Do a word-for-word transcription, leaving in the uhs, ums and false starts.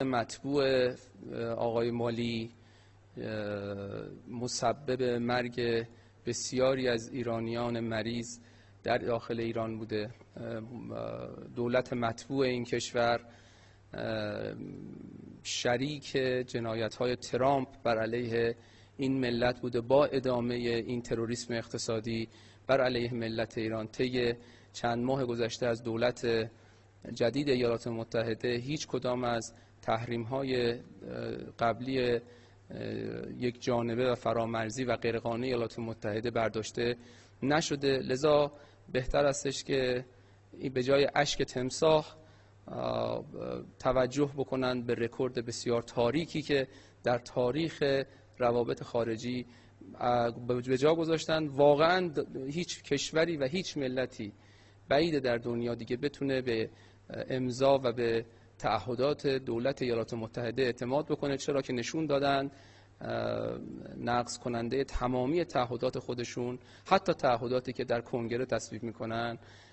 مطبوع آقای مالی مسبب مرگ بسیاری از ایرانیان مریض در داخل ایران بوده. دولت مطبوع این کشور شریک جنایت‌های ترامپ بر علیه این ملت بوده با ادامه این تروریسم اقتصادی بر علیه ملت ایران. طی چند ماه گذشته از دولت جدید ایالات متحده هیچ کدام از تحریم‌های قبلی یک جانبه و فرامرزی و غیرقانونی ایالات متحده برداشته نشده. لذا بهتر استش که به جای اشک تمساح توجه بکنند به رکورد بسیار تاریکی که در تاریخ روابط خارجی به جا گذاشتن. واقعا هیچ کشوری و هیچ ملتی بعید در دنیا دیگه بتونه به امضا و به تعهدات دولت ایالات متحده اعتماد بکنه، چرا که نشون دادن نقض کننده تمامی تعهدات خودشون، حتی تعهداتی که در کنگره تصویب میکنن